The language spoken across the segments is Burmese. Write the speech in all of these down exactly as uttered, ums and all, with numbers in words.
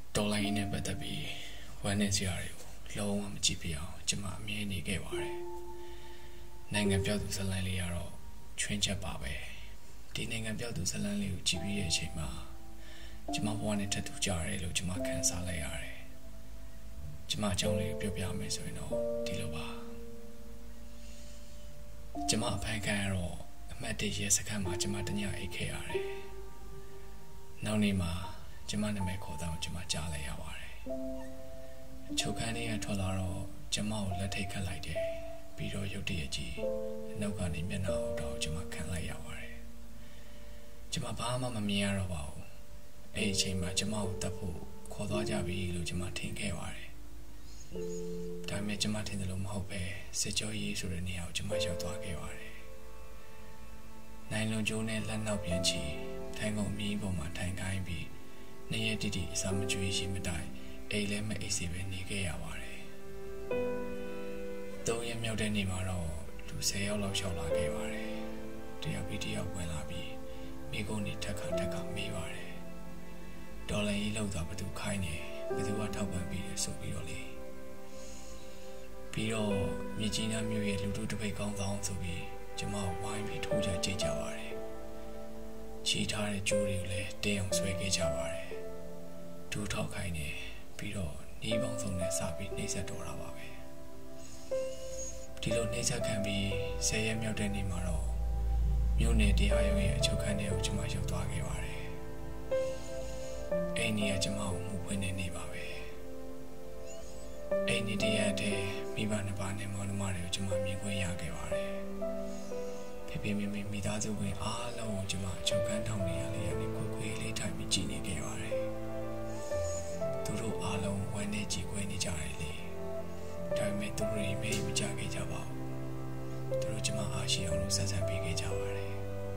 တော်လိုင်းနဲ့ပတ်သက်ပြီးဝမ်းနဲ့စရာတွေကိုလုံးဝမကြည့်ပြအောင်ကျွန်မအမြဲနေခဲ့ပါတယ်နိုင်ငံပြောက်သူဇလန်းလေးကတော့ချွင်းချက်ပါပဲဒီနိုင်ငံပြောက်သူဇလန်းလေးကိုကြည့်ပြီးတဲ့အချိန်မှာကျွန်မဘဝနဲ့ထပ်တူကြရတယ်လို့ကျွန်မခံစားလိုက်ရတယ်ကျွန်မအကြောင်းလေးကိုပြောပြမယ်ဆိုရင်တော့ဒီလိုပါကျွန်မအဖိုင်ခံရတော့အမှတ်တရစခန်းမှာကျွန်မတညအိတ်ခဲ့ရတယ်နောက်နေ့မှာကျွန်မနာမည်ခေါ်တော့ကျွန်မကြားလိုက်ရပါတယ်ချုပ်ခန်းလေးကထွက်လာတော့ကျွန်မကိုလက်ထိတ်ခတ်လိုက်တယ်ပြီးတော့ရုတ်တရက်ကြီးအနောက်ကနေမျက်နှာကိုတော့ကျွန်မခံလိုက်ရပါတယ်ကျွန်မဘာမှမမြင်ရတော့ပါဘူးအဲ့ဒီအချိန်မှာကျွန်မကိုတတ်ဖို့ခေါ်သွားကြပြီလို့ကျွန်မထင်ခဲ့ပါတယ်ဒါပေမဲ့ကျွန်မထင်တယ်လို့မဟုတ်ပဲစစ်ကြောရေးဆိုတဲ့နေရာကိုကျွန်မရောက်သွားခဲ့ပါတယ်နိုင်လွန်ကျိုးနဲ့လက်နောက်ပြန်ချီထိုင်ကုန်မီးပေါ်မှာထိုင်ခိုင်းပြီးနေရတိတိအစာမကျွေးရှိမတိုင်အိမ်လည်းမအိပ်စီပဲနေခဲ့ရပါတယ်သုံးရက်မြောက်တဲ့နေ့မှာတော့လူဆယ်ယောက်လောက်ရှောက်လာခဲ့ပါတယ်တယောက်ပြီးတယောက်ဝင်လာပြီးမိကုန်းနေထက်ခါထက်ခါမေးပါတယ်ဒေါ်လာကြီးလောက်တာဘသူခိုင်းနေဘသူကထောက်ပံ့ပြီးဆိုပြီးတော့လေပြီးတော့မြကြီးနားမြို့ရဲ့လူထုတပိတ်ကောင်းဆောင်ဆိုပြီးကျွန်မဝိုင်းပြီးထိုးကြကြည့်ကြပါတယ်ချီထားတဲ့ကြိုးတွေကိုလည်းတင်းအောင်ဆွဲခဲ့ကြပါတယ်ဒူးထောက်ခိုင်းနေပြီးတော့နေပေါင်းစုံနဲ့စပြီးနှိမ့်ဆက်တော်တာပါပဲဒီလိုနှိမ့်ဆက်ခံပြီးဆယ်ရက်မြောက်တဲ့နေ့မှာတော့မြို့နယ်တရားရုံးရဲ့အချုပ်ခန်းထဲကိုကျွန်မရောက်သွားခဲ့ပါတယ်အဲ့ဒီကကျွန်မကိုမှုဖွင့်နေနေပါပဲအဲ့ဒီတရားတဲ့မိဘနှစ်ပါးနဲ့မောင်နှမတွေကိုကျွန်မမြင်ခွင့်ရခဲ့ပါတယ်ဖေဖေမေမေမိသားစုဝင်အားလုံးကိုကျွန်မအချုပ်ခန်းထောင်နေရလေးကနေခွေခွေလေးထိုင်ပြီးကြည်နေခဲ့ပါတယ်သူတို့အားလုံးဝမ်းနဲ့ကြည်ခွေနေကြတယ်လေဒါပေမဲ့သူတို့တွေမေ့မကြခဲ့ကြပါဘူးသူတို့ကျွန်မအားရှိအောင်လို့ဆက်ဆံပေးခဲ့ကြပါတယ်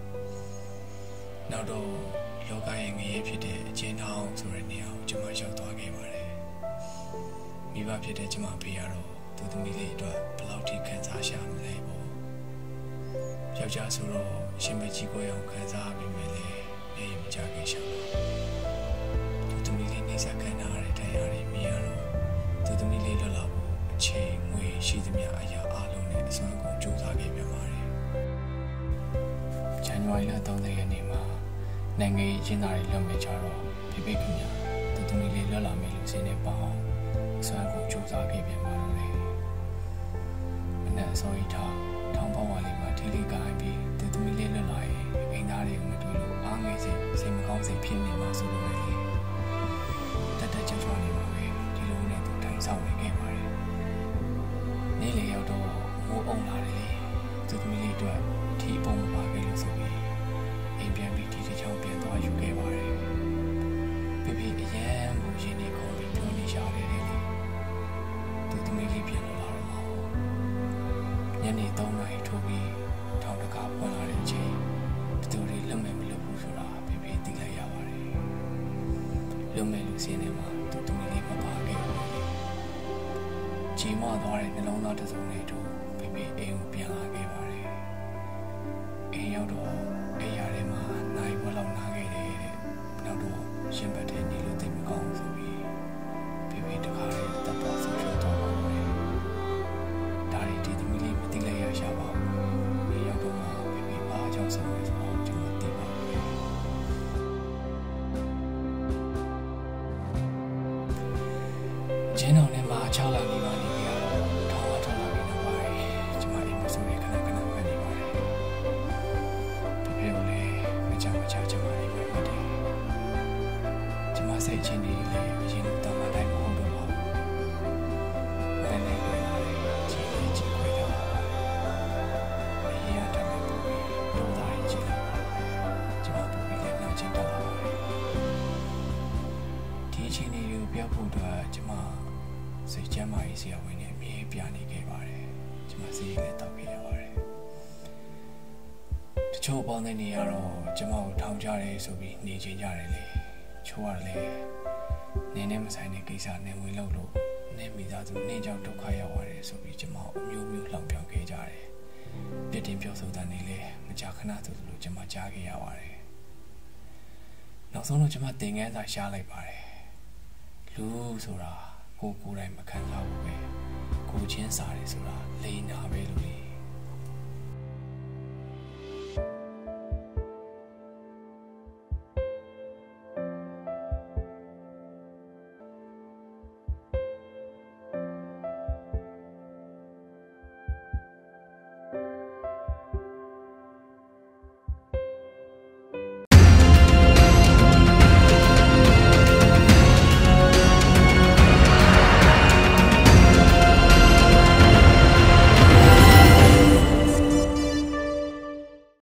နောက်တော့လောကရဲ့ငရဲဖြစ်တဲ့အချင်းထောင်ဆိုတဲ့နေရာကိုကျွန်မရောက်သွားခဲ့ပါတယ်မိဘဖြစ်တဲ့ကျွန်မဖေကတော့သူသမီးလေးအတွက်ဘယ်လောက်ထိခံစားရှာမလဲပေါ့ယောက်ျားဆိုတော့ရှင်မကြီးကိုအောင်ခံစားပြီးမယ်လေနေမကြခဲ့ရှာပါသူသမီးလေးနေစားခံရတဲ့တရားတွေမြင်ရတော့သူသမီးလေးလွတ်လာဖို့အချိန်ငွေရှိသမျှအရာအလုံးနဲ့အစွမ်းကုန်ကြိုးစားခဲ့ပြန်ပါတယ်ဇန်နဝါရီလသုံးရက်နေ့မှာနိုင်ငံရေးကျင်းသားတွေလွတ်မြေကြတော့ပြပြခင်ဗျာသူသမီးလေးလွတ်လာမယ်လို့စင်းနေပါအောင်အစွမ်းကုန်ကြိုးစားခဲ့ပြန်ပါတော့လေမနက်အစောကြီးထားထောင်းပေါဝါလေးမှာထီလေးကိုင်းပြီးသူသမီးလေးလွတ်လာရင်အိမ်သားတွေကိုမတွေ့လို့အားငယ်စိတ်စိတ်မကောင်းစိတ်ဖြစ်နေမှာဆိုလို့လေတက်တက်ကြွကြွနေမှာပဲဒီလိုနဲ့သူထိုင်ဆောင်နေခဲ့ပါတယ်နေ့လေရောက်တော့မိုးအုံလာတယ်လေသူသမီးလေးအတွက်ထီပုံမပါခဲ့လို့ဆိုပြီးအိမ်ပြန်ပြီးဒီတစ်ချောင်းပြန်သွားယူခဲ့ပါတယ်ပြပြအရန်ကိုရင်းနေခေါ်ပြီးပြောနေရှာတယ်လေသူသမီးလေးပြန်လာတော့မှာညနေသုံးနာရီထိုးပြီးထောင်တကာပွင့်လာတဲ့အချိန်ဘသူတွေလွတ်မယ်မလွတ်ဘူးဆိုတာဖေဖေသိလိုက်ရပါတယ်လွတ်မယ်လူစင်းနေမှာသူသူလေးမပါခဲ့ဘူးကြီးမသွားတဲ့နှလုံးသားတစ်စုံနဲ့တူဖေဖေအိမ်ကိုပြန်လာခဲ့ပါတယ်အိမ်ရောက်တော့အိမ်ရထဲမှာနိုင်ဘွက်လောက်နားခဲ့တယ်တဲ့နောက်တော့ရှင်ဘတ်ထဲနေလို့သိမကောင်းဘူးဆိုပြီးဖေဖေတခါလေးတပ်ပေါ်ဆုံးရှုံးသွားပါတယ်ဒါရီဒီသမီးလေးမသိလိုက်ရရှာပါဘူးဒီရောက်တော့မှဖေဖေအားကြောင့်ဆုံးလို့ဆိုတော့ကျွန်တော်သိပါဘူးကျင်းတော်နဲ့မှာချလာနေပါလိမ့်မယ်တော့ထောင်းထောင်းလာပြီးတော့ပါတယ်ကျွန်မအိမ်မဆုံးရခဏခဏပဲနေပါတယ်ဖေဖေကလည်းမကြမကြကျွန်မအိမ်ပဲမှတ်တယ်ကျွန်မစိတ်ချင်းနေလေအရင်ကတမတိုင်းမဟုတ်တော့ပါဘူးဘယ်နဲ့လဲကြည့်နေကြည့်ခွေတော့အရင်ကတည်းကပူပြီးလုံးသားရင်ကြည့်လာကျွန်မပူပြီးလည်းနောက်ချင်းတက်လာပါတယ်ဒီအချိန်လေးကိုပြောဖို့တော့ကျွန်မစိတ်ချမ်းသာရေးဆရာဝန်နဲ့အမြဲပြနေခဲ့ပါတယ်ကျွန်မစီးရဲတောက်ခဲ့ရပါတယ်တချို့ပေါင်းတဲ့နေရာတော့ကျွန်မကိုထောင်ကြတယ်ဆိုပြီးနေချင်ကြတယ်လေချိုးရတယ်လေနင်းနဲ့မဆိုင်တဲ့ကိစ္စနဲ့ဝင်လို့လို့နင်းမိသားစုနင်းကြောင့်ဒုက္ခရောက်ရတယ်ဆိုပြီးကျွန်မအမျိုးမျိုးလှောင်ပြောင်ခဲ့ကြတယ်ပြစ်တင်ပြောဆိုတဲ့နေလေမကြာခဏဆိုလို့ကျွန်မကြားခဲ့ရပါတယ်နောက်ဆုံးတော့ကျွန်မသင်ခန်းစာရှားလိုက်ပါတယ်လူဆိုတာကိုကိုယ်တိုင်မခံစားဘူးပဲကိုချင်းစားတယ်ဆိုတာလိန်နာပဲလို့လေ